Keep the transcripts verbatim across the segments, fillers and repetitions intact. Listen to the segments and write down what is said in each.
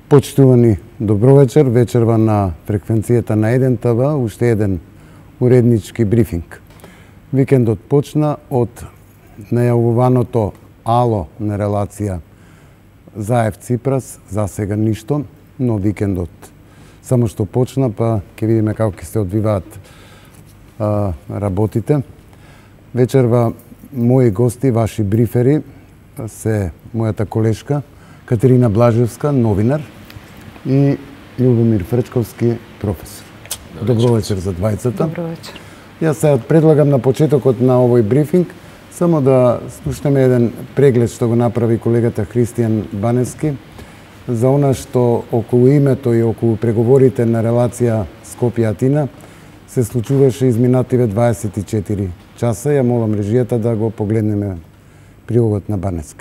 Почитувани, добро вечер, вечерва на фреквенцијата на еден Т В, уште еден уреднички брифинг. Викендот почна од најавуваното ало на релација Заев-Ципрас, за сега ништо, но викендот само што почна, па ќе видиме како ќе се одвиваат а, работите. Вечерва мои гости, ваши брифери, се мојата колешка Катерина Блажевска, новинар, и Љубомир Фрчковски, професор. Добро, Добро вечер. вечер за двајцата. Добро вечер. Јас сега предлагам на почетокот на овој брифинг само да слушнеме еден преглед што го направи колегата Христијан Баневски за она што околу името и околу преговорите на релација Скопје-Атина се случуваше изминативе дваесет и четири часа. Ја молам режијата да го погледнеме прилогот на Баневски.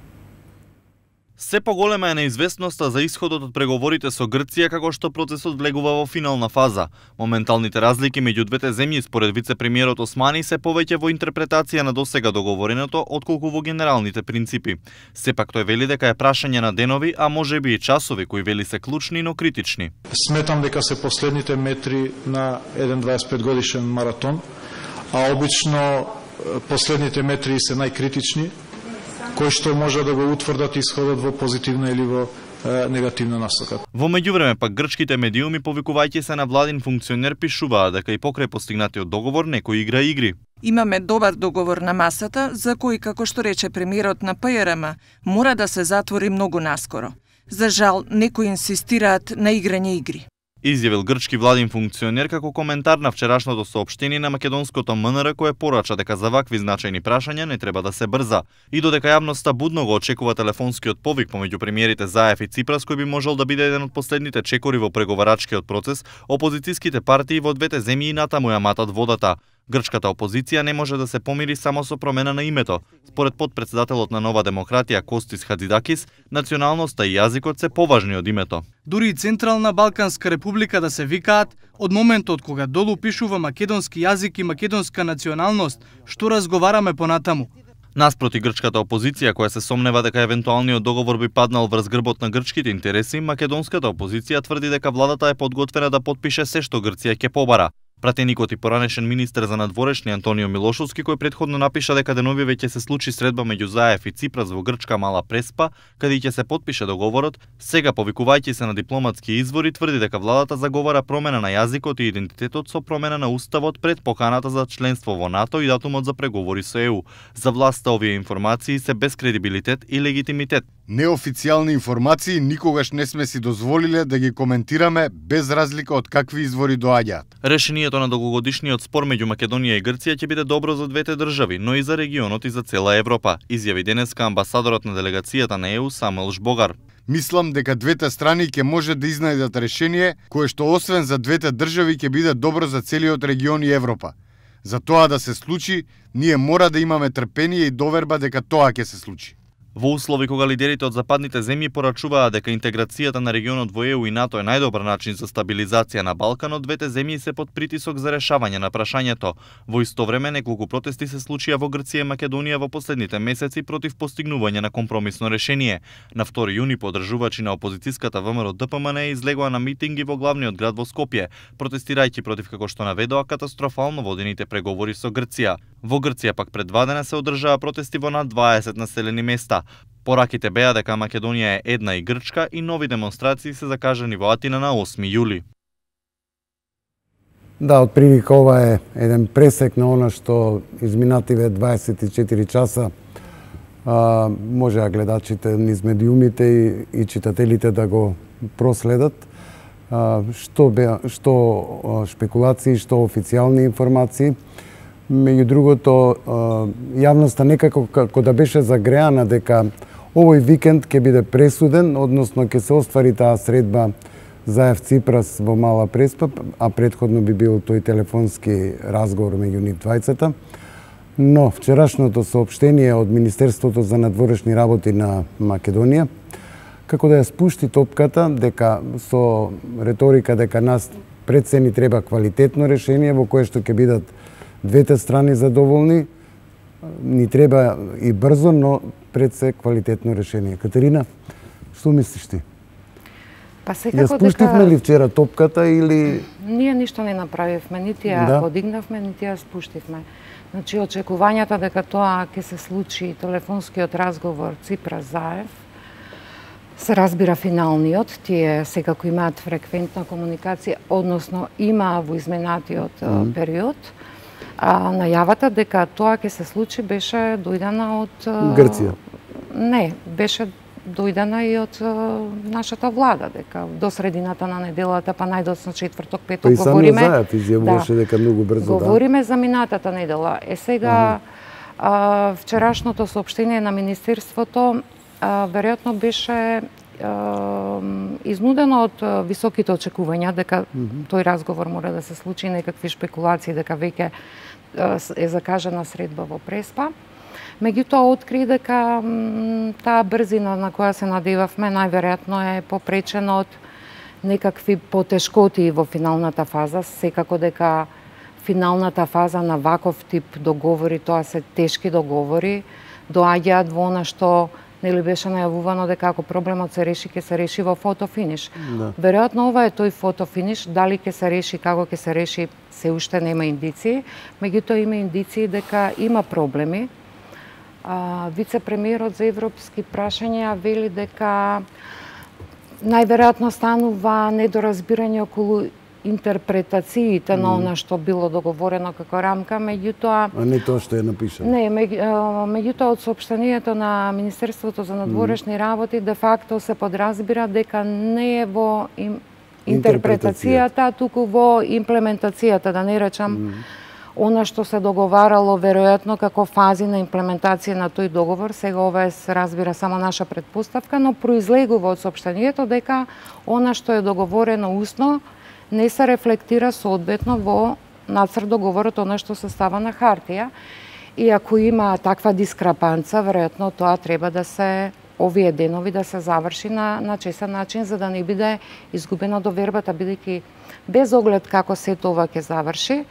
Се поголема е неизвестноста за исходот од преговорите со Грција, како што процесот влегува во финална фаза. Моменталните разлики меѓу двете земји според вице-премиерот Османи се повеќе во интерпретација на досега договореното, отколку во генералните принципи. Сепак тој вели дека е прашање на денови, а можеби и часови, кои вели се клучни, но критични. Сметам дека се последните метри на еден дваесет и пет годишен маратон, а обично последните метри се најкритични, кои што може да го утврдат исходот во позитивна или во е, негативна насока. Во меѓувреме пак грчките медиуми, повикувајќи се на владин функционер, пишуваат дека и покрај постигнатиот договор некој игра игри. Имаме добар договор на масата, за кој, како што рече премиерот на П Р М, мора да се затвори многу наскоро. За жал, некои инсистираат на играње игри. Изјавил грчки владин функционер како коментар на вчерашното соопштение на македонското М Н Р, кое порача дека за вакви значајни прашања не треба да се брза, и додека јавноста будно го очекува телефонскиот повик помеѓу премиерите Заев и Ципрас, кој би можел да биде еден од последните чекори во преговарачкиот процес, опозицијските партии во двете земји натаму ја матат водата. Грчката опозиција не може да се помири само со промена на името. Според потпредседателот на Нова демократија Костис Хадзидакис, националноста и јазикот се поважни од името. Дури и Централна Балканска република да се викаат, од моментот кога долу пишува македонски јазик и македонска националност, што разговараме понатаму. Наспроти грчката опозиција, која се сомнева дека евентуалниот договор би паднал врз грбот на грчките интереси, македонската опозиција тврди дека владата е подготвена да потпише се што Грција ќе побара. Пратеникот и поранешен министер за надворешни Антонио Милошовски, кој претходно напиша дека деновиве ќе се случи средба меѓу Заев и Ципрас во грчка Мала Преспа, каде ќе се потпише договорот, сега повикувајќи се на дипломатски извори, тврди дека владата заговара промена на јазикот и идентитетот со промена на уставот пред поканата за членство во НАТО и датумот за преговори со Е У. За власта овие информации се без кредибилитет и легитимитет. Неофицијални информации никогаш не сме си дозволиле да ги коментираме без разлика од какви извори доаѓаат. Решението на долгогодишниот спор меѓу Македонија и Грција ќе биде добро за двете држави, но и за регионот и за цела Европа, изјави денеска амбасадорот на делегацијата на Е У Самуел Жбогар. Мислам дека двете страни ќе може да изнајдат решение кое што освен за двете држави ќе биде добро за целиот регион и Европа. За тоа да се случи, ние мора да имаме трпение и доверба дека тоа ќе се случи. Во услови кога лидерите од западните земји порачуваат дека интеграцијата на регионот во Е У и НАТО е најдобар начин за стабилизација на Балканот, двете земји се под притисок за решавање на прашањето. Во исто време неколку протести се случија во Грција и Македонија во последните месеци против постигнување на компромисно решение. На втори јуни подржувачи на опозицијската В М Р Д П М Н излегоа на митинги во главниот град во Скопје, протестирајќи против, како што наведоа, катастрофално водените преговори со Грција. Во Грција пак пред два дена се одржаа протести во над дваесет населени места. Пораките беа дека Македонија е една и грчка и нови демонстрации се закажани во Атина на осми јули. Да, отприлика ова е еден пресек на она што изминативе дваесет и четири часа а, може гледачите низ медиумите и, и читателите да го проследат. А, што беа, што а, шпекулации, што официјални информации. Меѓу другото, јавноста некако како да беше загреана дека овој викенд ќе биде пресуден, односно ќе се оствари таа средба Заев-Ципрас во Мала Преспа, а предходно би бил тој телефонски разговор меѓу нив двајцата. Но вчерашното соопштение од Министерството за надворешни работи на Македонија, како да ја спушти топката дека со реторика дека нас пред се ни треба квалитетно решение во кое што ќе бидат двете страни задоволни, ни треба и брзо, но пред се квалитетно решение. Катерина, што мислиш ти? Па Ја секако спуштивме дека ли вчера топката или ние ништо не направивме, нити ја Да. подигнавме, нити ја спуштивме. Значи очекувањата дека тоа ќе се случи, телефонскиот разговор Ципрас-Заев, се разбира финалниот, тие секако имаат фреквентна комуникација, односно имаа во изминатиот mm. период. А најавата дека тоа ќе се случи беше дојдена од Грција? Не, беше дојдена и од нашата влада, дека до средината на неделата, па најдоцна четврток, петок, Па и самиот говориме... Заев изјавуваше дека многу брзо, да. Говориме за минатата недела. Е сега, а, вчерашното соопштение на Министерството а, веројатно беше а, изнудено од а, високите очекувања дека mm -hmm. тој разговор мора да се случи, некакви шпекулации дека веќе а, е закажана средба во Преспа. Меѓутоа откри дека м, таа брзина на која се надевавме најверојатно е попречена од некакви потешкоти во финалната фаза. Секако дека финалната фаза на ваков тип договори, тоа се тешки договори, доаѓаат во она што нели беше најавувано дека ако проблемот се реши, ќе се реши во фотофиниш. Да. Веројатно ова е тој фотофиниш, дали ќе се реши, како ќе се реши, се уште нема индиции, меѓутоа има индиции дека има проблеми. А, вице-премиерот за европски прашања вели дека најверојатно станува недоразбирање околу интерпретациите mm. на она што било договорено како рамка, меѓутоа... А не тоа што е напишано? Не, меѓутоа од соопштението на Министерството за надворешни mm. работи де факто се подразбира дека не е во им... интерпретацијата, туку во имплементацијата, да не речам, mm. она што се договарало веројатно како фази на имплементација на тој договор. Сега ова е, се разбира, само наша предпоставка, но произлегува од соопштението дека она што е договорено усно не се рефлектира соодветно во нацрт договорот, она што се става на хартија. И ако има таква дискрапанца, веројатно тоа треба да се овие денови да се заврши на, на чесен начин, за да не биде изгубена довербата, бидејќи без оглед како сето ова ќе заврши,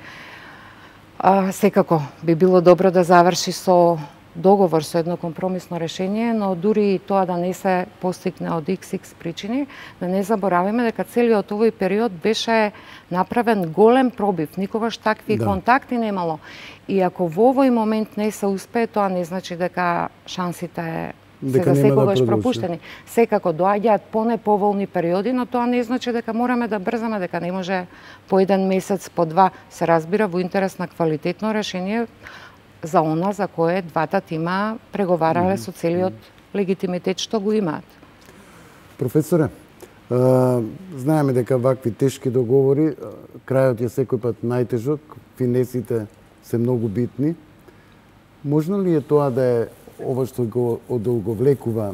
А, секако би било добро да заврши со договор, со едно компромисно решение, но дури и тоа да не се постигне од икс икс причини, да не забораваме дека целиот овој период беше направен голем пробив. Никогаш такви да. контакти немало. И ако во овој момент не се успее, тоа не значи дека шансите се за секогаш да пропуштени. Секако доаѓаат понеповолни периоди, но тоа не значи дека мораме да брзаме, дека не може по еден месец, по два, се разбира во интерес на квалитетно решение за она за кое двата тима преговарале mm -hmm. со целиот легитимитет што го имаат. Професоре, а, знаеме дека вакви тешки договори, крајот е секој пат најтежок, финесите се многу битни. Можно ли е тоа да е ова што го одолговлекува,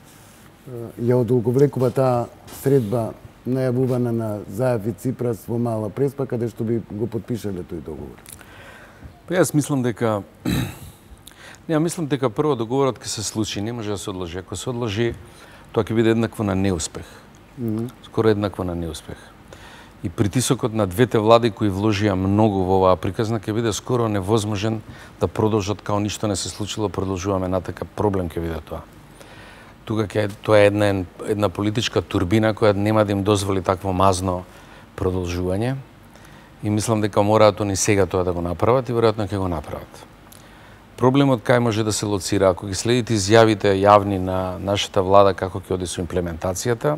ја одолговлекува таа средба најавувана на Заев и Ципрас во Мала Преспа, каде што би го потпишале тој договор? Па јас мислам дека не, мислам дека прво договорот ќе се случи, не може да се одложи. Ако се одложи, тоа ќе биде еднакво на неуспех. Mm -hmm. Скоро еднакво на неуспех. И притисокот на двете влади кои вложија многу во оваа приказна ќе биде скоро невозможен да продолжат као ништо не се случило, продолжуваме натака, проблем ќе биде тоа. Тука ќе тоа е една една политичка турбина која нема да им дозволи такво мазно продолжување. И мислам дека мораат они сега тоа да го направат и веројатно ќе го направат. Проблемот кај може да се лоцира, ако ги следите изјавите јавни на нашата влада како ќе оди со имплементацијата,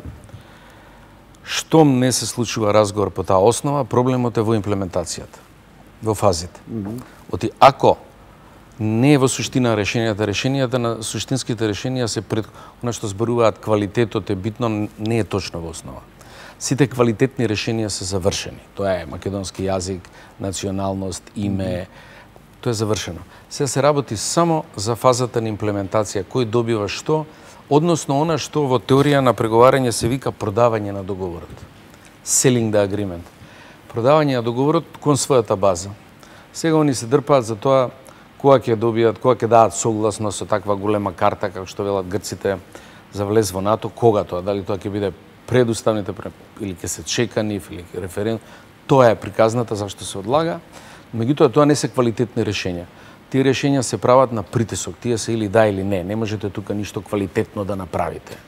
штом не се случува разговор по таа основа, проблемот е во имплементацијата, во фазите. Mm -hmm. Оти ако не е во суштина решенијата, решенијата на суштинските решенија се пред она што зборуваат квалитетот е битно, не е точно во основа. Сите квалитетни решенија се завршени. Тоа е македонски јазик, националност, име, mm -hmm. тоа е завршено. Сега се работи само за фазата на имплементација, кој добива што, односно она што во теорија на преговарање се вика продавање на договорот. Selling the agreement. Продавање на договорот кон својата база. Сега они се дрпаат за тоа кога ќе добијат, кога ќе дадат согласно со таква голема карта, како што велат грците, за влез во НАТО, кога тоа, дали тоа ќе биде предуставните или ќе се чекани или референдум, тоа е приказната зашто се одлага. Меѓутоа тоа не се квалитетни решенја. Тие решенја се прават на притисок, тие се или да или не, не можете тука ништо квалитетно да направите.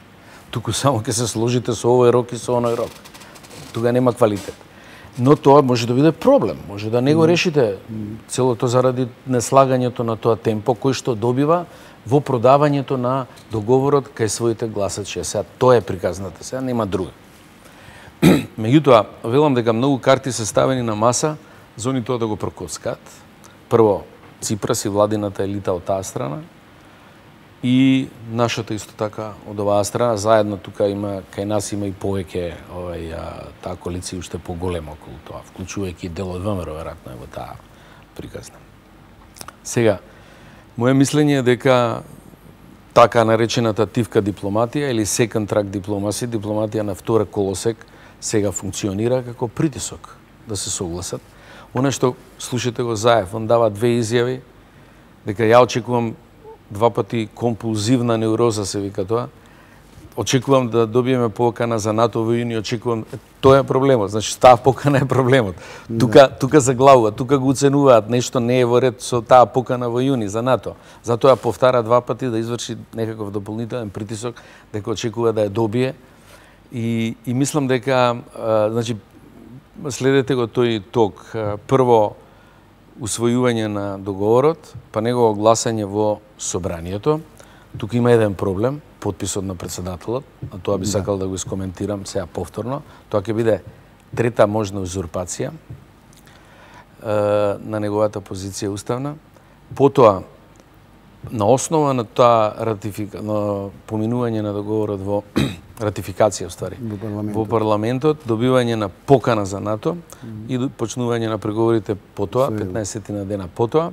туку само ќе се сложите со овој рок и со оној рок. Тука нема квалитет. Но тоа може да биде проблем, може да не го решите целото заради неслагањето на тоа темпо кој што добива во продавањето на договорот кај своите гласачи. Сега тоа е приказната, сега нема друга. Меѓутоа, велам дека многу карти се ставени на маса за они тоа да го прокоскат. Прво, Ципрас и владината елита од таа страна и нашата исто така од оваа страна. Заедно тука има, кај нас има и повеќе овај, таа коалиција уште поголема околу тоа, вклучувајќи дел од ВМРО, веројатно е во таа приказна. Сега, моje мислење е дека така наречената тивка дипломатија или second track дипломација, дипломатија на втора колосек, сега функционира како притисок да се согласат. Оно што слушате го Заев, он дава две изјави дека ја очекувам два пати компулзивна неуроза, се вика тоа. Очекувам да добиеме покана за НАТО во јуни, очекувам, тоа е проблемот, значи таа покана е проблемот. Тука тука заглавува, тука го оценуваат, нешто не е во ред со таа покана во јуни за НАТО. Затоа ја повтара два пати да изврши некаков дополнителен притисок дека очекува да ја добие. И и мислам дека а, значи следете го тој ток. Прво усвојување на договорот, па негово гласање во собранието. Тука има еден проблем, подписот на председателот, а тоа би сакал да, да го искоментирам сега повторно. Тоа ќе биде трета можна узурпација е, на неговата позиција уставна. Потоа, на основа на тоа ратифика... на поминување на договорот во ратификација, ствари, во парламентот. во парламентот, добивање на покана за НАТО mm. и почнување на преговорите потоа, петнаесет на дена потоа,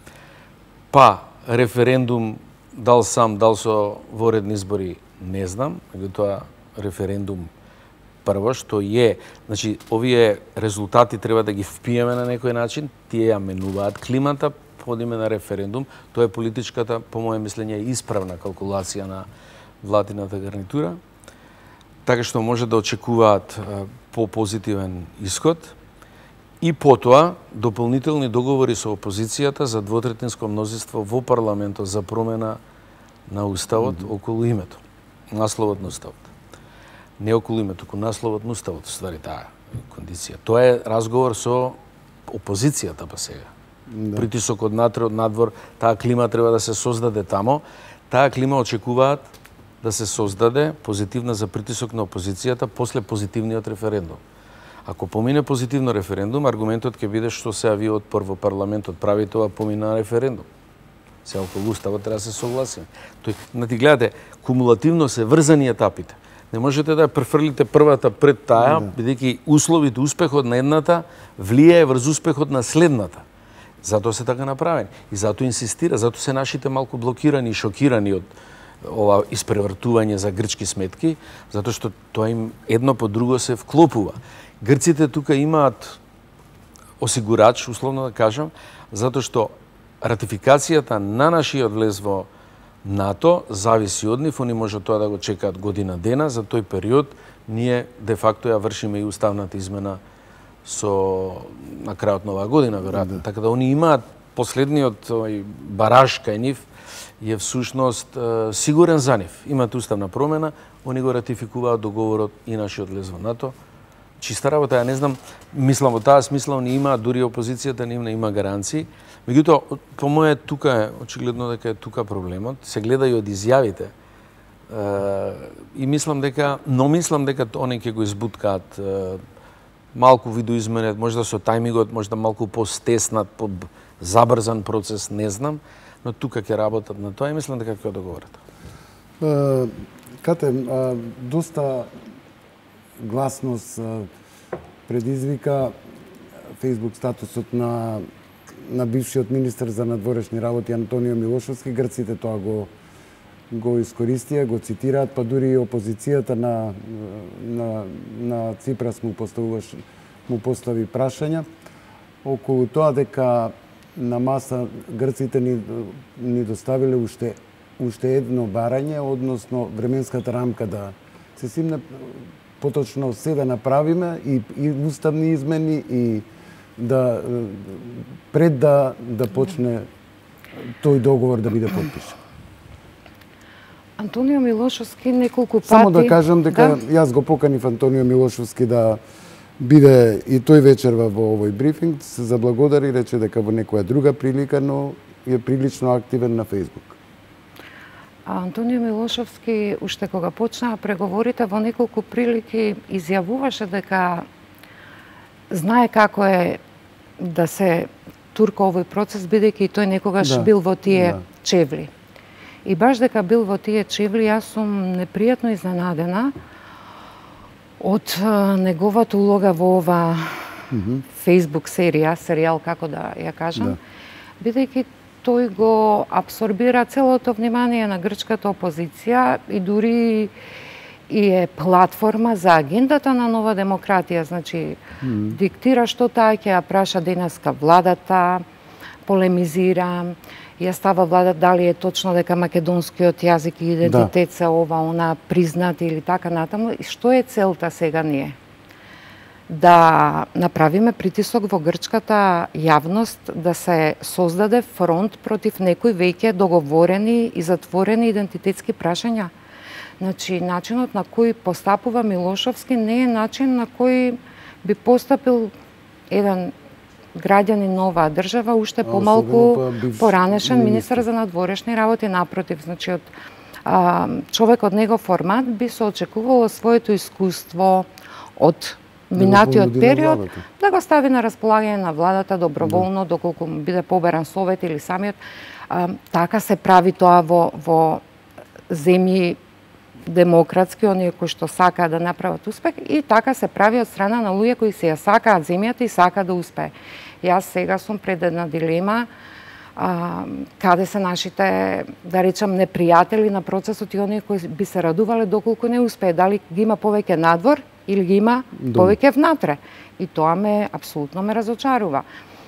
па референдум, дал сам, дал со воредни избори, не знам, меѓутоа референдум прво, што е, значи, овие резултати треба да ги впиеме на некој начин, тие ја менуваат климата под име на референдум, тоа е политичката, по моје мислење, исправна калкулација на владината гарнитура, така што може да очекуваат по-позитивен исход и потоа дополнителни договори со опозицијата за двотретинско мнозинство во парламентот за промена на уставот mm -hmm. околу името, насловот на уставот. Не околу името, туку насловот на уставот, ствари таа кондиција. Тоа е разговор со опозицијата па сега. Да. Притисок од натре, од надвор, таа клима треба да се создаде тамо. Таа клима очекуваат да се создаде позитивна за притисок на опозицијата после позитивниот референдум. Ако помине позитивно референдум, аргументот ќе биде што сега вие од прво парламентот прави тоа, помина референдум. Сега околу уставот треба да се согласиме. Тој, значи гледате, кумулативно се врзани етапите. Не можете да ја префрлите првата пред таа, да. бидејќи условите, успехот на едната влијае врз успехот на следната. Затоа се така направени. И затоа инсистира, затоа се нашите малку блокирани и шокирани од ова испревртување за грчки сметки, затоа што тоа им едно по друго се вклопува. Грците тука имаат осигурач, условно да кажам, затоа што ратификацијата на нашиот влез во НАТО зависи од нив, они може тоа да го чекаат година дена, за тој период ние де факто ја вршиме и уставната измена со на крајот на оваа година, веројатно. Да. Така да они имаат последниот овај бараж кај нив е всушност сигурен за нив. Имате уставна промена, они го ратификуваат договорот и нашиот влез во НАТО. Чиста работа, ја не знам, мислам во таа смисла, они имаат, дури опозицијата нивна има гаранции. Меѓутоа, по моје тука е, очигледно дека е тука проблемот, се гледа и од изјавите. Е, и мислам дека, но мислам дека они ќе го избуткаат, е, малку видоизменет, можда со тајмингот, можда малку постеснат, по забрзан процес, не знам, но тука ќе работат на тоа и мислам дека ќе договорат. Е, Кате, е, доста гласност предизвика фејсбук статусот на на бившиот министер за надворешни работи Антонио Милошовски. Грците тоа го го искористија, го цитираат, па дури и опозицијата на на на Ципрас му поставуваш му постави прашања околу тоа дека на маса грците ни ни доставиле уште уште едно барање, односно временската рамка да се симне поточно се да направиме и, и уставни измени и да пред да да почне тој договор да биде подпишан. Антонио Милошовски неколку пати... Само да кажам дека да? јас го поканив Антонио Милошовски да биде и тој вечер во овој брифинг, се заблагодари, рече дека во некоја друга прилика, но е прилично активен на Фејсбук. А Антонио Милошовски, уште кога почнаа преговорите, во неколку прилики изјавуваше дека знае како е да се турка овој процес, бидејќи тој некогаш да, бил во тие да. чевли. И баш дека бил во тие чевли, јас сум непријатно изненадена од неговата улога во ова mm -hmm. Facebook серија, серијал, како да ја кажам, да. бидејќи тој го абсорбира целото внимание на грчката опозиција и дури и е платформа за агендата на нова демократија. Значи, mm -hmm. диктира што таа ќе ја праша денеска владата, полемизира, ја става владата дали е точно дека македонскиот јазик и идентитет да. се ова, она признати или така натаму. И што е целта сега ние? Да направиме притисок во грчката јавност да се создаде фронт против некои веќе договорени и затворени идентитетски прашања. Значи, начинот на кој постапува Милошовски не е начин на кој би постапил еден граѓанин на оваа држава, уште помалку поранешен министер за надворешни работи. Напротив, значи, од а, човек од негов формат би се очекувало своето искуство од минатиот период да го стави на располагање на владата доброволно, доколку биде поберан совет или самиот. А, така се прави тоа во, во земји демократски, оние кои што сакаат да направат успех, и така се прави од страна на луѓе кои се ја сакаат земјата и сакаат да успее. Јас сега сум пред една дилема, а, каде се нашите, да речам, непријатели на процесот и оние кои би се радувале доколку не успее, дали ги има повеќе надвор или ги има повеќе внатре. И тоа ме апсолутно ме разочарува.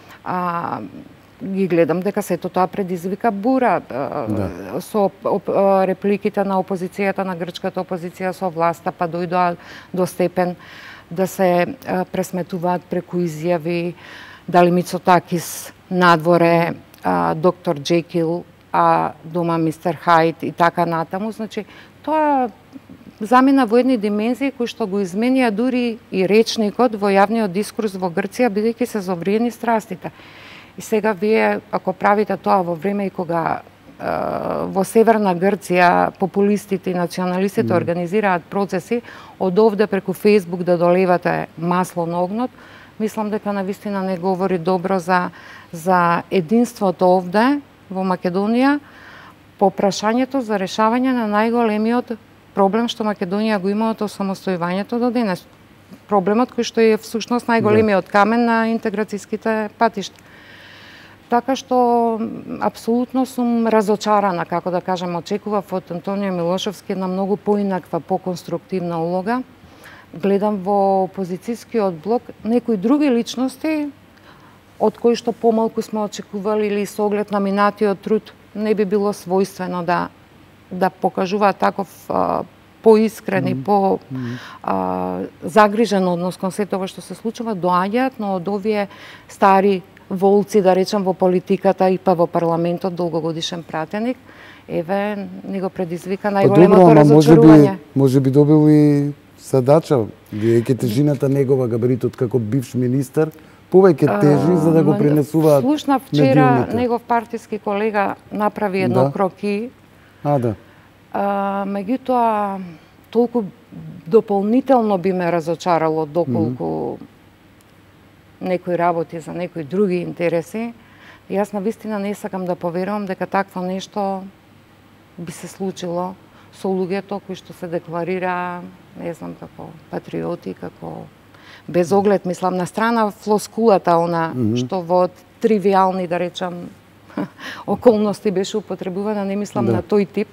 А, ги гледам дека сето тоа предизвика бура да. со репликите на опозицијата, на грчката опозиција со власта, па дојдоа до степен да се пресметуваат преку изјави дали Мицотакис надворе а, доктор Джекил, а дома мистер Хайд и така натаму. Значи, тоа замина во едни димензии кои што го изменија дури и речникот во јавниот дискурс во Грција, бидејќи се зовриени страстите. И сега вие, ако правите тоа во време и кога е, во Северна Грција популистите и националистите mm. организираат процеси, од овде преку Фејсбук да долевате масло на огнот, мислам дека навистина не говори добро за, за единството овде во Македонија по прашањето за решавање на најголемиот проблем што Македонија го има од осамостојувањето до денес. Проблемот кој што е всушност најголемиот камен на интеграцијските патишта. Така што апсолутно сум разочарана, како да кажам, очекував од Антонио Милошовски една многу поинаква, поконструктивна улога. Гледам во опозицијскиот блок некои други личности од кои што помалку сме очекували или со оглед на минатиот труд не би било својствено да да покажуваат таков а, поискрен и по а, загрижен однос кон сето ова што се случува, доаѓаат, но од овие стари волци, да речам, во политиката и па во парламентот, долгогодишен пратеник, еве, ни го предизвика најголемото разочарување. Може би, може би добил и задача, бидејќи тежината негова, габаритот како бивш министар, повеќе тежи за да го пренесуваат. Слушнав вчера негов партиски колега направи едно да. кроки. А, да. А, меѓутоа, толку дополнително би ме разочарало доколку mm -hmm. некои работи за некои други интереси. Јас навистина не сакам да поверувам дека такво нешто би се случило со луѓето кои што се декларира, не знам, како патриоти, како без оглед, мислам, на страна флоскулата, она mm -hmm. што во тривијални, да речам, околности беше употребувана, не мислам да. на тој тип,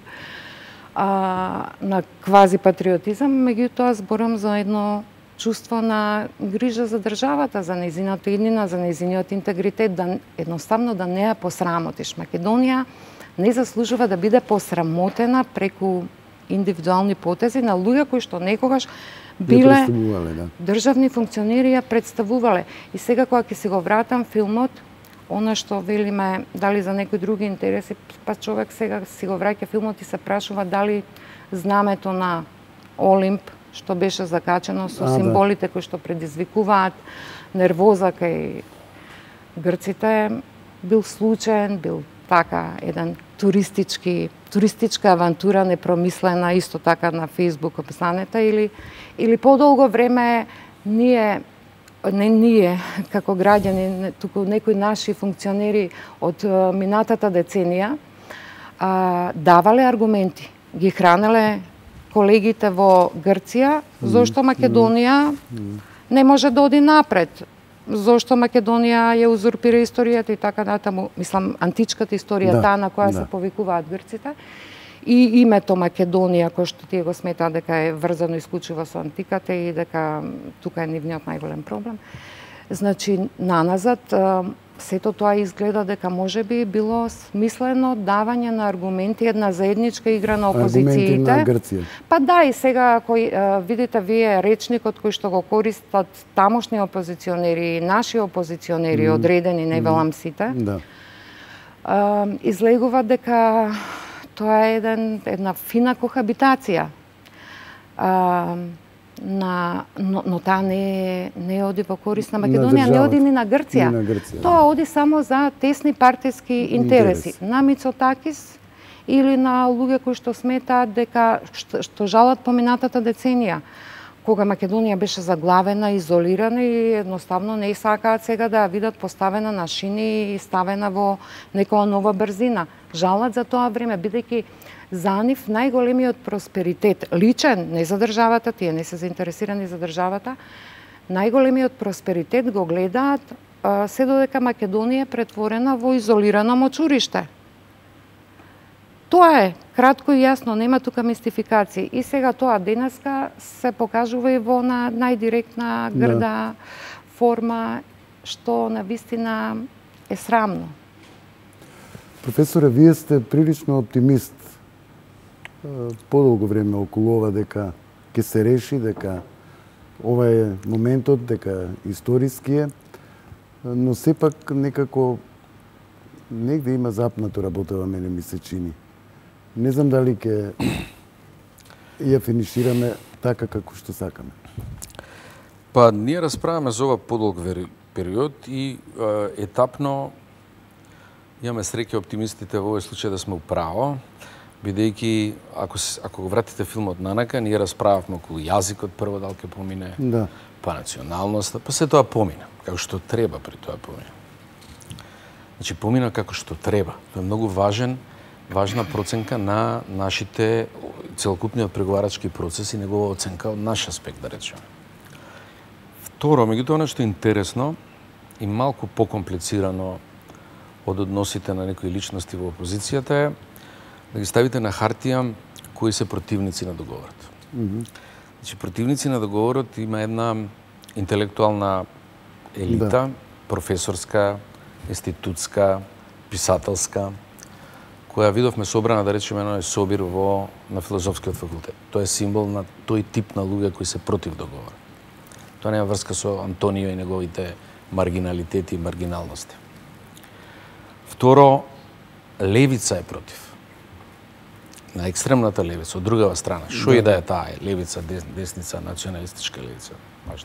а, на квази патриотизам, меѓутоа зборам за едно чувство на грижа за државата, за нејзината иднина, за нејзиниот интегритет, да едноставно да не ја посрамотиш. Македонија не заслужува да биде посрамотена преку индивидуални потези на луѓе кои што некогаш биле да. државни функционери, ја представувале. И сега кога ќе си го вратам филмот, она што велиме, дали за некои други интереси, па човек сега си го враќа филмот и се прашува дали знамето на Олимп, што беше закачено со а, символите да. кои што предизвикуваат нервоза кај грците, бил случаен, бил така еден туристички, туристичка авантура непромислена, исто така на Фейсбук описанета, или, или подолго време ние, не ние како граѓани, туку некои наши функционери од минатата деценија а, давале аргументи, ги хранеле колегите во Грција, зошто Македонија не може да оди напред, зошто Македонија ја узурпира историјата и така натаму, мислам, античката историја, да, таа на која да. се повикуваат грците, и името Македонија, кој што тие го сметаат дека е врзано исклучиво со антиката и дека тука е нивниот најголем проблем. Значи, наназад, сето тоа изгледа дека можеби било смислено давање на аргументи, една заедничка игра на опозициите. Аргументи на Грција. Па да, и сега, кој, видите вие речникот кој што го користат тамошни опозиционери, наши опозиционери, mm. одредени, не велам сите, Да. излегува дека тоа е еден, една фина кохабитација. А, на, но, но таа не, не оди во корист на Македонија, не оди ни на Грција. Ни на Грција. Тоа оди само за тесни партиски интереси. Интерес. На Мицотакис или на луѓе кои што сметаат дека што, што жалат поминатата деценија, кога Македонија беше заглавена, изолирана и едноставно не сакаат сега да ја видат поставена на шини и ставена во некоја нова брзина. Жалат за тоа време, бидејќи за нив најголемиот просперитет, личен, не за државата, тие не се заинтересирани за државата, најголемиот просперитет го гледаат а, се додека Македонија е претворена во изолирано мочуриште. Тоа е, кратко и јасно, нема тука мистификации. И сега тоа денеска се покажува и во на најдиректна грда да. форма, што на вистина е срамно. Професоре, вие сте прилично оптимист подолго време околу ова дека ќе се реши, дека ова е моментот, дека историски е, но сепак некако негде има запнато работава, мене ми се чини. Не знам дали ќе ја финишираме така како што сакаме. Па, ние расправаме за ова подолг период и е, етапно имаме среќа оптимистите во овој случај да сме управо, бидејќи ако ако го вратите филмот нанака, ние расправавме околу јазикот прво дали ќе помине, да. па националноста, па се тоа помина, како што треба при тоа помина. Значи помина како што треба. Тоа е многу важен, важна проценка на нашите целокупниот преговарачки процес и негова оценка од наш аспект, да речеме. Второ, меѓутоа она што е интересно и малку покомплицирано од односите на некои личности во опозицијата е да ги ставите на хартија кои се противници на договорот. Mm -hmm. Значи, противници на договорот има една интелектуална елита, да. професорска, институтска, писателска, која видовме собрана, да речеме, едно е собир во на филозофскиот факултет. Тоа е символ на тој тип на луѓе кои се против договорот. Тоа нема врска со Антонио и неговите маргиналитети и маргиналности. Второ, левица е против. На екстремната левица, од другава страна. Шо и да е таа, левица, десница, националистичка левица, важно.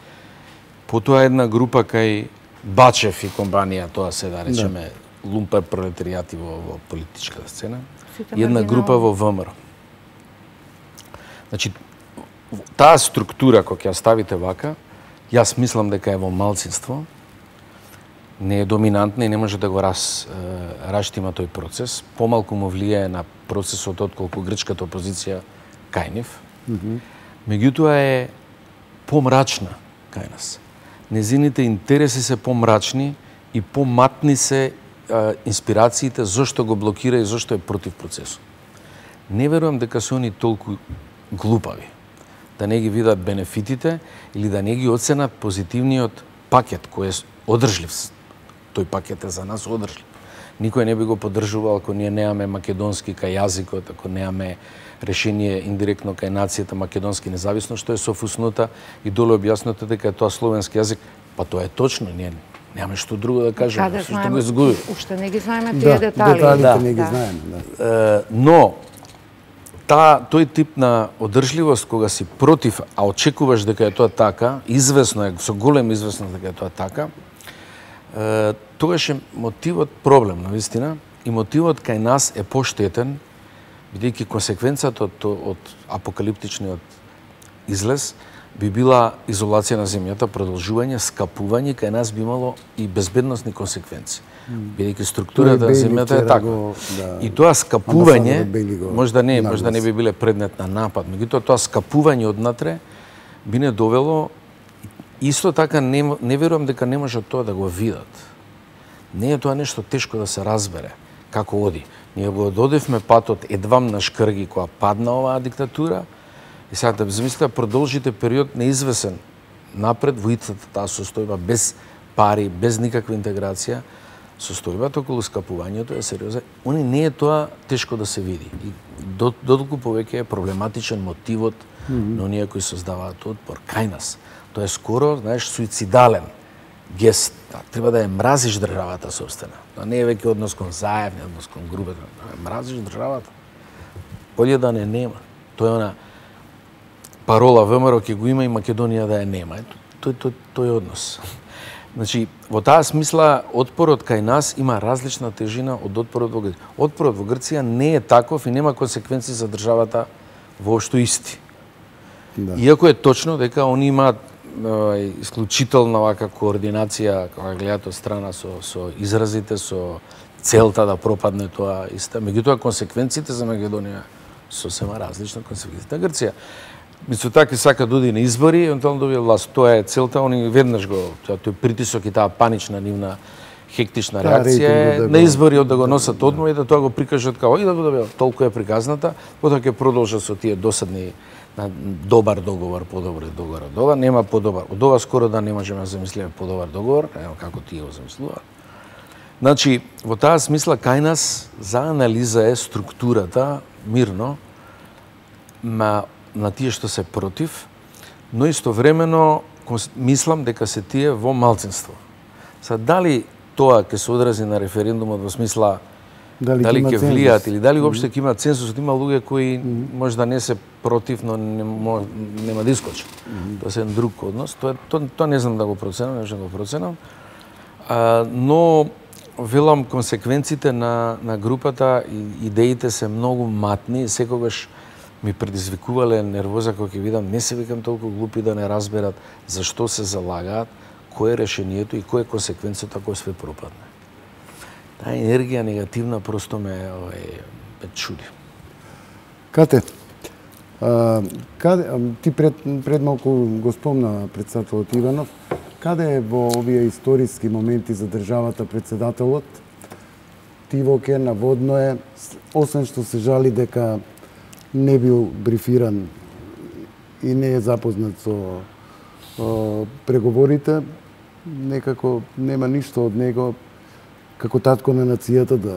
Потоа една група кај Бачев и компанија, тоа се да речеме, да. лумпер пролетаријати во, во политичката сцена, и една група во ВМРО. Значи, таа структура, кога ќе ја ставите вака, јас мислам дека е во малцинство, не е доминантна и не може да го раз, раштима тој процес. Помалку му влијае на процесот отколку грчката опозиција кај нив. Mm -hmm. Меѓутоа е помрачна кај нас. Незините интереси се помрачни и поматни се а, инспирациите зошто го блокира и зошто е против процесот. Не верувам дека се они толку глупави да не ги видат бенефитите или да не ги оценат позитивниот пакет кој е одржлив. Тој пакет е за нас одржлив. Никој не би го поддржувал ако ние немаме македонски кај јазикот, ако немаме решение индиректно кај нацијата македонски независно, што е со фуснута и долу објаснато дека е тоа словенски јазик. Па тоа е точно, ние Нема што друго да кажам, Каде што знаеме, го изгуби. уште не ги знаеме Да, тие детали. деталите Да. не ги Да. знаеме. Да. Е, но та тој тип на одржливост кога си против, а очекуваш дека е тоа така, извесно е, со голем известност дека е тоа така, е, тогаш е мотивот проблем, навистина, и мотивот кај нас е поштетен, бидејќи консеквенцата од, од апокалиптичниот излез би била изолација на земјата, продолжување, скапување, кај нас би имало и безбедносни консеквенции. Бидејќи структурата на земјата е таква. Да. И тоа скапување, Амбасадорот Бели го можда не, нагласи. можда не би биле предмет на напад, меѓутоа тоа скапување однатре би не довело, исто така не, не верувам дека не може тоа да го видат. Не е тоа нешто тешко да се разбере како оди. Ние го додевме патот едвам на шкрги кога падна оваа диктатура, и сега да замислите да продолжите период неизвесен напред во ицата таа состојба без пари, без никаква интеграција, состојбата околу скапувањето е сериозна. Они не е тоа тешко да се види. И додолку повеќе е проблематичен мотивот mm -hmm. на оние кои создаваат отпор кај нас. Тоа е скоро, знаеш, суицидален гест. Треба да ја мразиш државата собствена. Тоа не е веќе однос кон заедни, однос кон групата. Мразиш државата. Боле да не нема. Тоа е она парола ВМРО ќе го има и Македонија да ја нема. Ето, тој, тој, тој е однос. Значи, во таа смисла, отпорот кај нас има различна тежина од отпорот во Грција. Отпорот во Грција не е таков и нема консеквенции за државата воопшто исти. Да. Иако е точно дека они имаат е, исклучителна вака координација, кога гледат од страна со, со изразите, со целта да пропадне тоа иста. Меѓутоа, консеквенциите за Македонија сосема различна консеквенциите на Грција. Мисло така сака да оди на избори, евентуално добија власт. Тоа е целта, они веднаш го, тој притисок и таа панична нивна хектична реакција да, на избори од да го носат одма и да тоа го прикажат као и да го добија. Толку е приказната, потоа ќе продолжат со тие досадни на добар договор, подобар договор од ова, нема подобар. Од ова скоро да не можеме да замислиме подобар договор, ево како тие го замислуваат. Значи, во таа смисла кај нас за анализа е структурата мирно, ма на тие што се против, но истовремено мислам дека се тие во малцинство. Са дали тоа ќе се одрази на референдумот во смисла дали, дали ќе влијат или дали уопште ќе има цензус, има луѓе кои mm -hmm. може да не се против, но не мо, нема да искочат. Mm -hmm. Тоа е друг однос. Тоа тоа то не знам да го проценам, не знам да го проценам. А, но велам консеквенците на на групата и идеите се многу матни, секогаш ми предизвикувале нервоза кога ќе видам, не се викам толку глупи да не разберат зашто се залагаат, кој е решението и кој е консеквенцията ако све пропадне. Таа енергија негативна просто ме, ove, ме чуди. Кате, а, каде, ти пред, пред малку го спомна председателот Иванов, каде е во овие историски моменти за државата председателот? Тивоке наводно е, освен што се жали дека не бил брифиран и не е запознат со о, преговорите, некако нема ништо од него како татко на нацијата да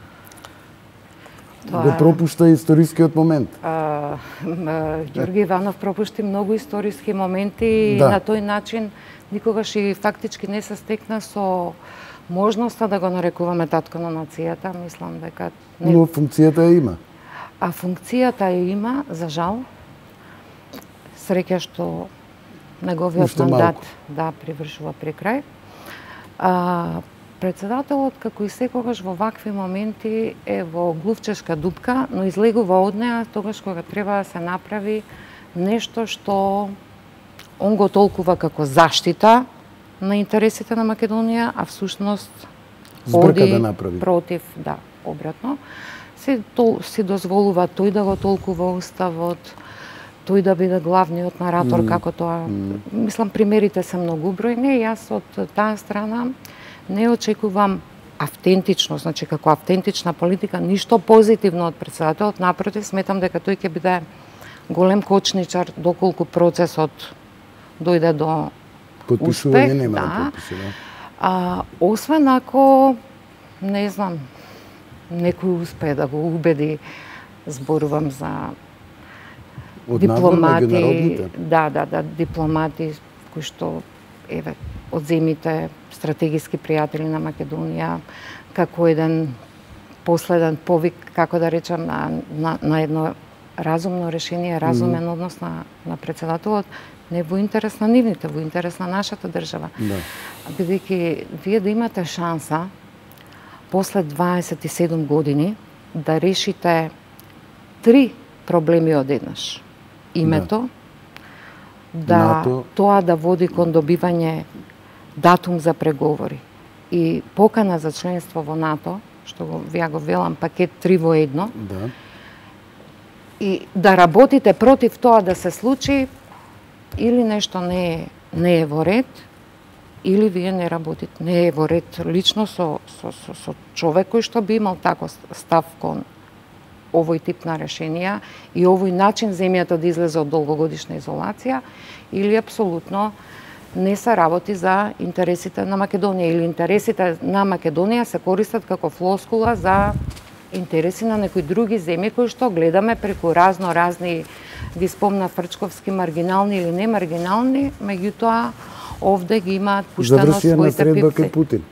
Тоа го пропушта историскиот момент. А, а, Ѓорги Иванов пропушти многу историски моменти и да. на тој начин никогаш и фактички не се стекна со можноста да го нарекуваме татко на нацијата. Мислам дека не... Но функцијата ја има. А функцијата ја има, за жал. Среќа што неговиот Ништо мандат малку. да привршува при крај. А, председателот, како и секогаш во вакви моменти, е во глувчешка дупка, но излегува од неа тогаш кога треба да се направи нешто што он го толкува како заштита на интересите на Македонија, а всушност Збрка оди да направи. против, да, обратно. Си, то, си дозволува тој да го толкува уставот, тој да биде главниот наратор, mm. како тоа. Mm. Мислам, примерите се многу бројни. Јас од таа страна не очекувам автентично, значи како автентична политика, ништо позитивно од председателот. Напротив, сметам дека тој ќе биде голем кочничар доколку процесот дојде до Подпишување успех. нема Да. да подпишува. А, освен ако, не знам, некој успее да го убеди, зборувам за Од дипломати, меѓународните? да, да, да, дипломати кои што еве од земјите стратегиски пријатели на Македонија, како еден последен повик, како да речам, на, на, на едно разумно решение, разумен mm. однос на, на председателот, не во интерес на нивните, во интерес на нашата држава. Да. Бидејќи вие да имате шанса после дваесет и седум години да решите три проблеми одеднаш. Името, да, да тоа да води кон добивање датум за преговори и покана за членство во НАТО, што го, ја го велам пакет три во едно, Да. и да работите против тоа да се случи, или нешто не е, не е во ред, или вие не работите. Не е во ред лично со, со, со, со човек кој што би имал тако став кон овој тип на решенија и овој начин земјата да излезе од долгогодишна изолација, или апсолутно не се работи за интересите на Македонија, или интересите на Македонија се користат како флоскула за интереси на некои други земји кои што гледаме преку разно разни, ги спомна Фрчковски, маргинални или не маргинални, меѓутоа овде ги имаат пуштено Завршија на своите средба пипци. кај Путин.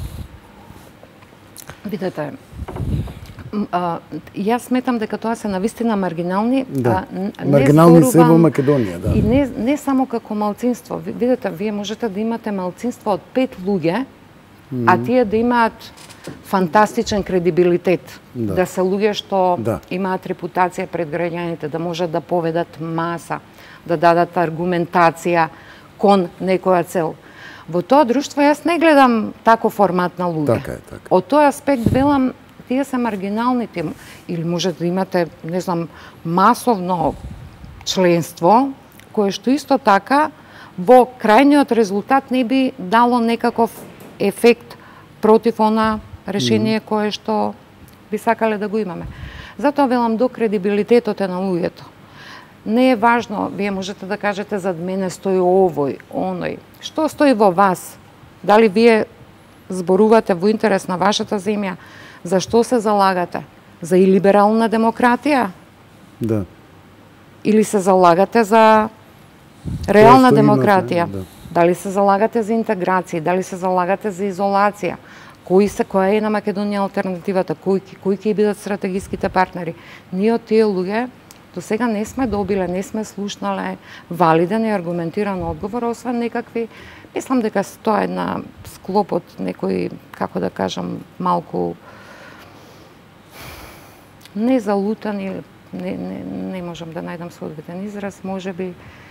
Видете, а, јас сметам дека тоа се навистина маргинални, Да. а, не Маргинални се во зборувам- Македонија, да. И не, не само како малцинство. Ви- Видете, вие можете да имате малцинство од пет луѓе, а тие да имаат фантастичен кредибилитет. Да. Да се луѓе што Да. имаат репутација пред граѓаните, да можат да поведат маса, да дадат аргументација кон некоја цел. Во тоа друштво јас не гледам таков формат на луѓе. Така е, така. Од тој аспект велам, тие се маргиналните, или може да имате, не знам, масовно членство, кое што исто така во крајниот резултат не би дало некаков ефект против она решение mm. кое што би сакале да го имаме. Затоа велам, до кредибилитетот е на луѓето. Не е важно, вие можете да кажете зад мене стои овој, оној. Што стои во вас? Дали вие зборувате во интерес на вашата земја? За што се залагате? За илиберална демократија? Да. Или се залагате за реална што демократија? имате, да. Дали се залагате за интеграција? Дали се залагате за изолација? Кои се, која е на Македонија алтернативата? Кои, кои ќе бидат стратегиските партнери? Ние од тие луѓе до сега не сме добиле, не сме слушнале валиден и аргументиран одговор, освен некакви, мислам дека тоа е една склоп од некои, како да кажам, малку не залутани, не, не, не можам да најдам соодветен израз, може би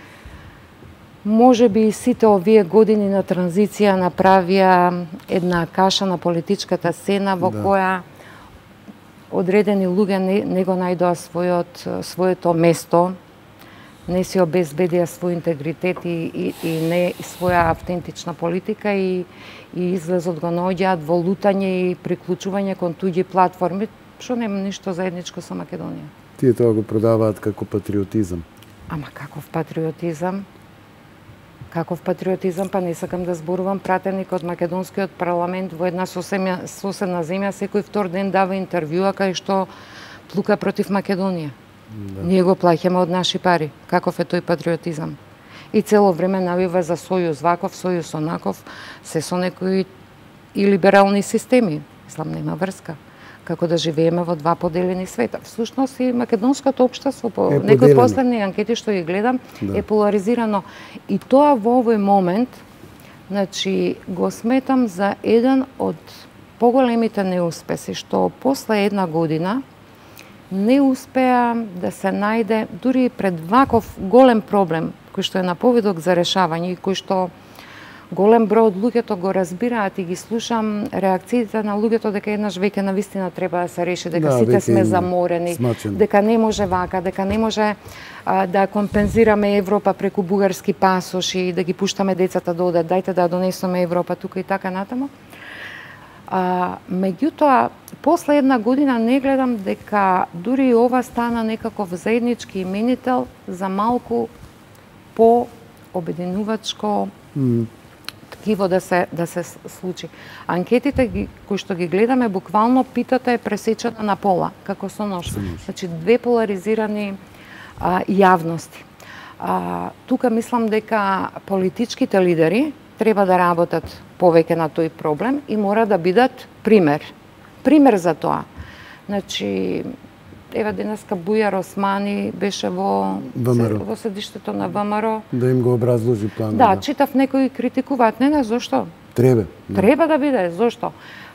може би и сите овие години на транзиција направија една каша на политичката сцена во Да. која одредени луѓе не, не го најдоа својот, своето место, не си обезбедија свој интегритет и, и, и не своја автентична политика и, и излезот го наоѓаат во лутање и приклучување кон туѓи платформи, што нема ништо заедничко со Македонија. Тие тоа го продаваат како патриотизам. Ама каков патриотизам? Каков патриотизам, па не сакам да зборувам, пратеник од македонскиот парламент во една соседна, соседна земја секој втор ден дава интервјуа кај што плука против Македонија. Да. Ние го плаќаме од наши пари. Каков е тој патриотизам? И цело време навива за сојуз ваков, сојуз онаков, се со некои и либерални системи. Мислам, нема врска. Како да живееме во два поделени света. Всушност и македонското општество по Е некои поделено. последни анкети што ги гледам Да. е поларизирано. И тоа во овој момент, значи, го сметам за еден од поголемите неуспеси, што после една година не успеа да се најде, дури и пред ваков голем проблем, кој што е на повидок за решавање и кој што голем број од луѓето го разбираат и ги слушам реакциите на луѓето дека еднаш веќе навистина треба да се реши, дека Да, сите веќе сме им заморени, смачено. дека не може вака, дека не може а, да компензираме Европа преку бугарски пасоши и да ги пуштаме децата да одат, дајте да донесеме Европа тука и така натаму. А, меѓутоа, после една година не гледам дека дури и ова стана некаков заеднички именител за малку по обединувачко Mm. ткиво да се да се случи. Анкетите ги, кои што ги гледаме, буквално питата е пресечена на пола, како со нож. Значи две поларизирани а, јавности. А, тука мислам дека политичките лидери треба да работат повеќе на тој проблем и мора да бидат пример. Пример за тоа. Значи, еве денеска Бујар Османи беше во ВМРО. во седиштето на ВМРО. Да им го образложи планот. Да, читав некои критикуваат, не, не, зошто? Треба. Да. Треба да биде, зошто?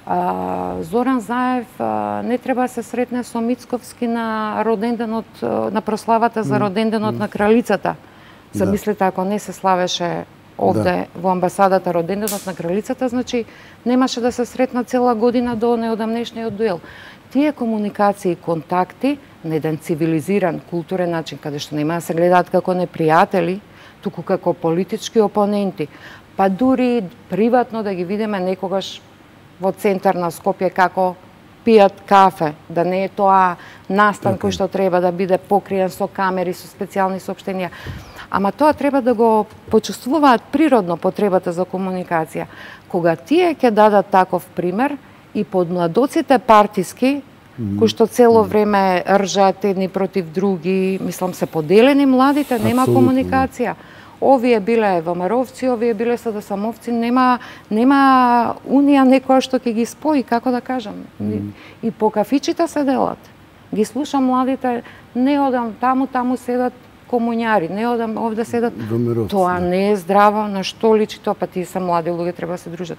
А, Зоран Заев а, не треба да се сретне со Мицковски на роденденот, на прославата за роденденот mm. на кралицата. Замислете, ако не се славеше овде да. во амбасадата роденденот на кралицата, значи немаше да се сретна цела година до неодамнешниот дуел. Тие комуникации и контакти на еден цивилизиран, културен начин, каде што нема да се гледаат како непријатели, туку како политички опоненти, па дури приватно да ги видиме некогаш во центар на Скопје како пијат кафе, да не е тоа настан okay. кој што треба да биде покриен со камери, со специјални соопштенија. Ама тоа треба да го почувствуваат природно потребата за комуникација. Кога тие ќе дадат таков пример и под младоците партиски, mm. кои што цело време ржат едни против други, мислам се поделени младите, нема Абсолютно, комуникација. Да. Овие биле ВМРО-вци, овие биле СДСМ-овци, нема нема унија некоја што ќе ги спои, како да кажам. Mm. И по кафичите се делат. Ги слушам младите, не одам таму, таму седат комуњари, не одам овде седат. Домеровци, Тоа не е здраво, на што личи тоа, па тие се млади луѓе, треба да се дружат.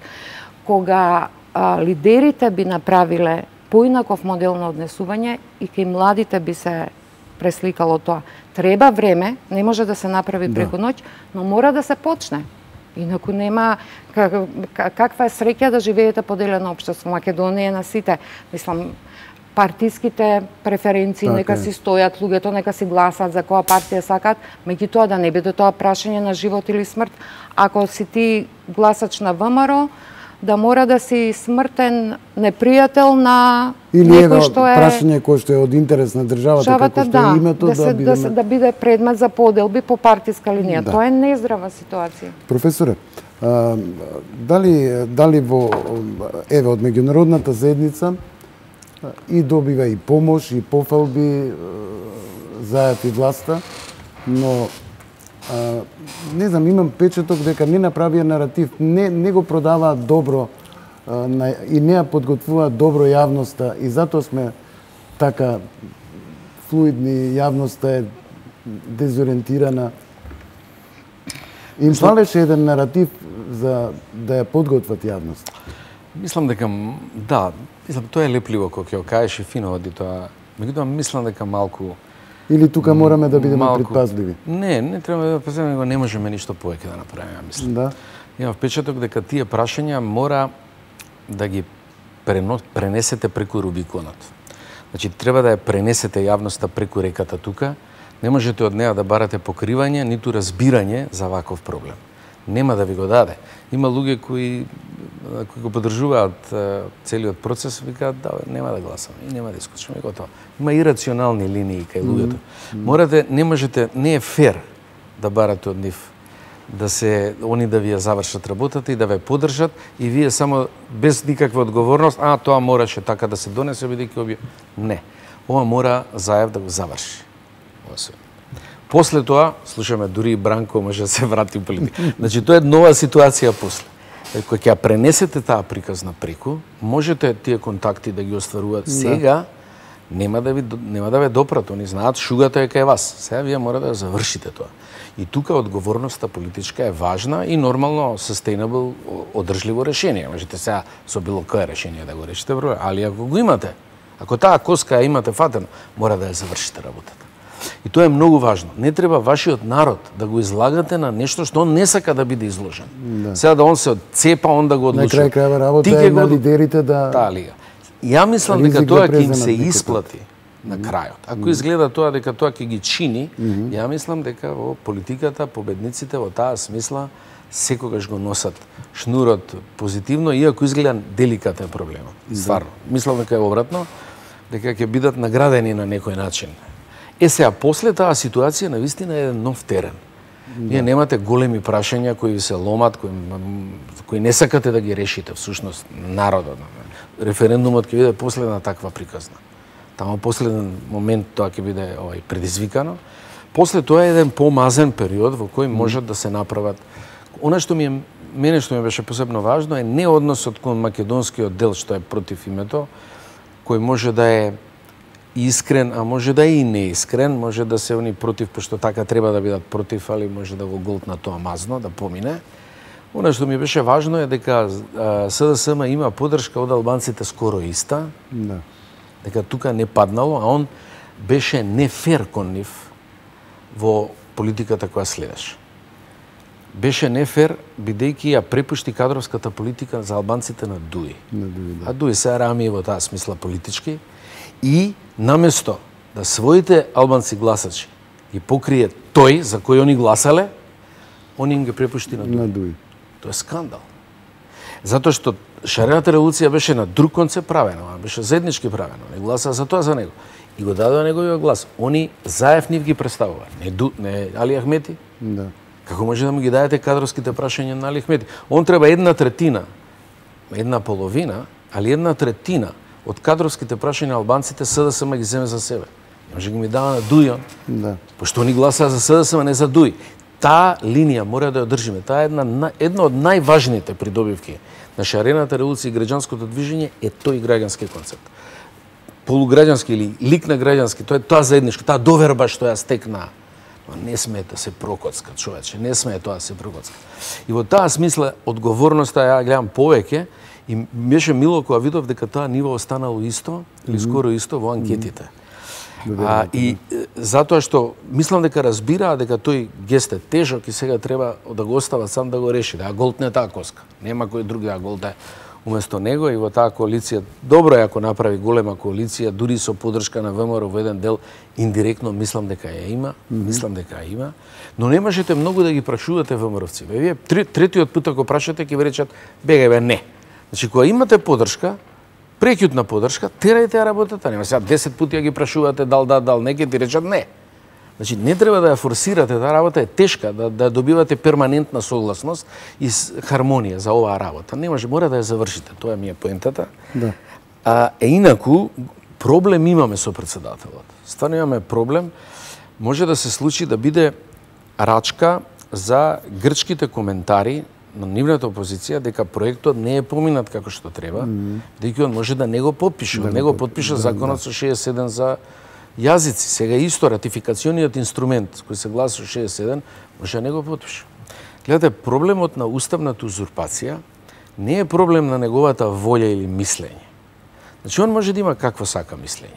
Кога а, лидерите би направиле поинаков модел на однесување и кај младите би се пресликало тоа. Треба време, не може да се направи преку ноќ, но мора да се почне. Инаку нема как, каква е среќа да живеете поделено општество. Македонија на сите, мислам, партиските преференции така нека си стојат, луѓето нека си гласат за која партија сакат, меѓутоа да не биде тоа прашање на живот или смрт. Ако си ти гласач на ВМРО, да мора да си смртен непријател на или некој што е прашање кој што е од интерес на државата, како што да, е името да, да, се, бидеме... да, се, да биде предмет за поделби по партиска линија. Да. Тоа е нездрава ситуација. Професоре, а, дали дали во еве од меѓународната заедница и добива и помош и пофалби Заев и власта, но а, не знам, имам печаток дека не направија наратив, не, не го продаваат добро а, на, и не ја подготвуваат добро јавноста и затоа сме така флуидни, јавноста е дезориентирана. Им фалеше еден наратив за да ја подготват јавноста. Мислам дека да, мислам тоа е лепливо кога ќе го кажеш и фино оди тоа. Меѓутоа мислам дека малку или тука мораме да бидеме малку... предпазливи. Не, не треба да предпазливи, него не можеме ништо повеќе да направиме, мислам. Да. Имам впечаток дека тие прашања мора да ги пренесете преку Рубиконот. Значи треба да ја пренесете јавноста преку реката тука. Не можете од неа да барате покривање, ниту разбирање за ваков проблем. Нема да ви го даде. Има луѓе кои кои го поддржуваат целиот процес, викаат да, нема да гласам и нема да исклучам и готово. Има ирационални линии кај луѓето. Mm -hmm. Морате, не можете, не е фер да барате од нив да се они да ви ја завршат работата и да ве поддржат и вие само без никаква одговорност, а тоа мораше така да се донесе бидејќи обје. Не. Ова мора Заев да го заврши. Ова се. После тоа, слушаме, дури и Бранко може да се врати у политика. Значи, тоа е нова ситуација после. Кога ќе пренесете таа приказна преку, можете тие контакти да ги остваруваат сега, нема да ви нема да ве допрат, они знаат шугата е кај вас. Сега вие мора да завршите тоа. И тука одговорноста политичка е важна и нормално sustainable одржливо решение. Можете сега со било кое решение да го решите, али ако го имате, ако таа коска ја имате фатено, мора да ја завршите работата. И тоа е многу важно. Не треба вашиот народ да го излагате на нешто што он не сака да биде изложен. Да. Сега да он се отцепа, он да го одлучува. На крај крајва работа е на лидерите да... Таа лига. Ја мислам дека тоа ќе им се исплати на крајот. Ако изгледа тоа дека тоа ќе ги чини, ја мислам дека во политиката победниците во таа смисла секогаш го носат шнурот позитивно, иако изгледа деликатен проблемот. Стварно. Мислам дека е обратно, дека ќе бидат наградени на некој начин. Е сега, после таа ситуација, навистина е еден нов терен. Да. Вие немате големи прашања кои ви се ломат, кои, кои не сакате да ги решите, всушност, народот. Референдумот ќе биде последна таква приказна. Тамо последен момент тоа ќе биде овај предизвикано. После тоа е еден помазен период во кој можат да се направат. Она што ми е мене што ми беше посебно важно е не односот кон македонскиот дел што е против името, кој може да е искрен, а може да е и неискрен, може да се они против, пошто така треба да бидат против, али може да го голтна тоа мазно, да помине. Оно што ми беше важно е дека СДСМ има поддршка од албанците скоро иста, да. дека тука не паднало, а он беше нефер кон нив во политиката која следеше. Беше нефер, бидејќи ја препушти кадровската политика за албанците на Дуи. На Дуи, да. А Дуи се рами во таа смисла политички и наместо да своите албанци гласачи ги покрие тој за кој они гласале, они им ги препушти на Дуи. На Дуи. Тоа е скандал. Затоа што шарената револуција беше на друг концепт правена, беше заеднички правена, не гласа за тоа за него. И го дадоа неговиот глас. Они заев нив ги представува. Не, ду, не Али Ахмети? Да. Како може да му ги дадете кадровските прашања на Али Ахмети? Он треба една третина, една половина, али една третина од кадровските прашања на албанците СДСМ ги земе за себе. Може ги ми дава на Дујон, да. Пошто они гласаа за СДСМ, не за Дуј. Таа линија мора да ја одржиме. Таа е една, една од најважните придобивки на шарената револуција и граѓанското движење е тој граѓански концепт. Полуграѓански или лик на граѓански, тоа е тоа заедничко, таа доверба што ја стекна. Но не смее да се прокоцка, човече, не смее тоа да се прокоцка. И во таа смисла одговорноста ја гледам повеќе и беше мило кога видов дека тоа ниво останало исто или mm -hmm. скоро исто во анкетите. Mm -hmm. А, и затоа што мислам дека разбираа дека тој гест е тежок и сега треба да го остава сам да го реши, да ја голтне таа коска. Нема кој друг да ја голтне уместо него и во таа коалиција добро е ако направи голема коалиција, дури со поддршка на ВМРО во еден дел индиректно мислам дека ја има, mm -hmm. мислам дека ја има, но не можете многу да ги прашувате ВМРО-вци. Вие третиот пат ако прашате ќе ви речат бегај бе не. Значи кога имате поддршка, прекјутна поддршка, терајте ја работата. Нема сега десет пати ја ги прашувате дал да, дал не, ќе ти речат не. Значи не треба да ја форсирате, таа работа е тешка, да, да добивате перманентна согласност и хармонија за оваа работа. Не може, мора да ја завршите, тоа ми е поентата. Да. А е инаку проблем имаме со претседателот. Стварно имаме проблем. Може да се случи да биде рачка за грчките коментари на нивната опозиција дека проектот не е поминат како што треба, mm -hmm. дека он може да не го подпише, да не го подпише да, законот да. Со шеесет и седем за јазици. Сега исто ратификациониот инструмент кој се гласи со шеесет и седем може да не го подпише. Гледате, проблемот на уставната узурпација не е проблем на неговата волја или мислење. Значи он може да има какво сака мислење.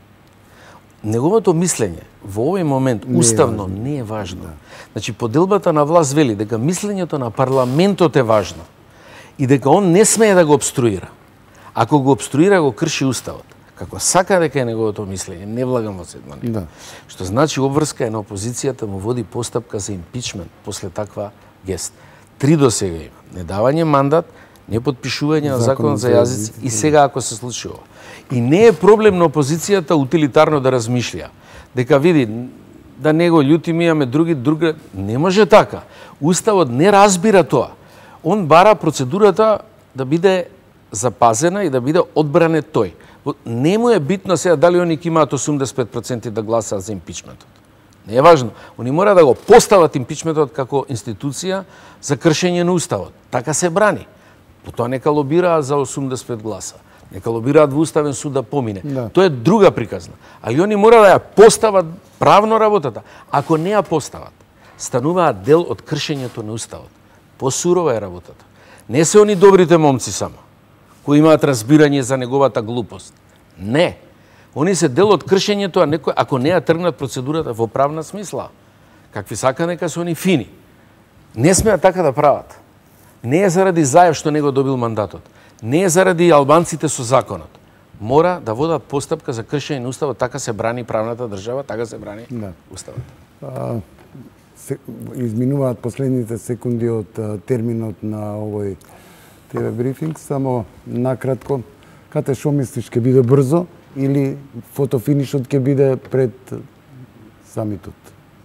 Неговото мислење во овој момент не уставно е не е важно. Да. Значи поделбата на власт вели дека мислењето на парламентот е важно и дека он не смее да го обструира. Ако го обструира, го крши уставот. Како сака дека е неговото мислење, не влагам во седмани. Да. Што значи обврска е на опозицијата му води постапка за импичмент после таква гест. Три до сега има. Недавање мандат, неподпишување на законот за јазици и сега ако се случи ова. И не е проблем на опозицијата утилитарно да размишља. Дека види, да него љути ми имаме други, други... Не може така. Уставот не разбира тоа. Он бара процедурата да биде запазена и да биде одбране тој. Не му е битно сега дали они ќе имаат осумдесет и пет проценти да гласаат за импичментот. Не е важно. Они мора да го постават импичментот како институција за кршење на уставот. Така се брани. Потоа нека лобираат за осумдесет и пет гласа. Нека лобираат во Уставен суд да помине. Да. Тоа е друга приказна. Али они мора да ја постават правно работата. Ако не ја постават, стануваат дел од кршењето на Уставот. Посурова е работата. Не се они добрите момци само, кои имаат разбирање за неговата глупост. Не. Они се дел од кршењето, а некој, ако не ја тргнат процедурата во правна смисла, какви сака нека се они фини. Не смеат така да прават. Не е заради Заев што не го добил мандатот. Не е заради албанците со законот. Мора да водат постапка за кршење на Уставот, така се брани правната држава, така се брани да. Уставот. А, се, изминуваат последните секунди од а, терминот на овој ТВ брифинг, само накратко, кате шо мислиш, ќе биде брзо или фотофинишот ќе биде пред самитот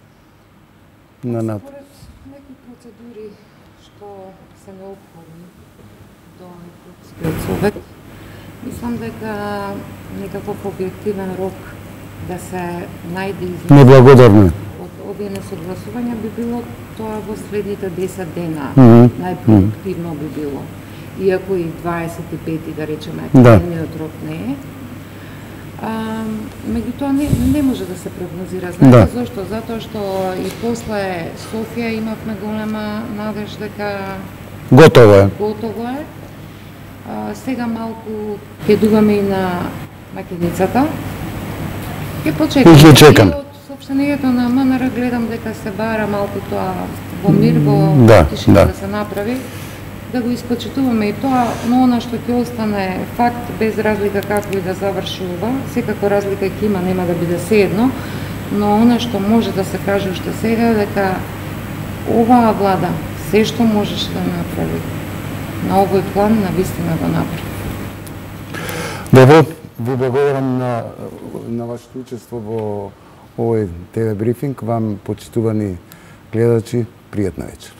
на НАТО? Според неки процедури што се неопходни до Европскиот совет, мислам дека некаков објективен рок да се најде излез неблагодарно од, од овие несогласувања би било тоа во следните десет дена. Mm -hmm. Најпродуктивно би било. Иако и дваесет и пети, да речеме, да. крайниот рок не е. А, меѓутоа не, не може да се прогнозира. Знаете да. Зошто? Затоа што и после Софија имавме голема надеж дека готово е. Готово е. А, сега малку ќе дуваме и на Македницата. Ќе почекам. Ќе чекам. Од соопштението на МНР гледам дека се бара малку тоа во мир, во да, тишина да. да се направи. Да го испочитуваме и тоа, но она што ќе остане факт без разлика како и да заврши ова, секако разлика ќе има, нема да биде sejedno, но она што може да се каже уште сега дека оваа влада се што можеше да направи на овој план на вистина го направи. Добро, ви благодарам на, на вашето учество во овој ТВ брифинг. Вам, почитувани гледачи, пријатна вечер.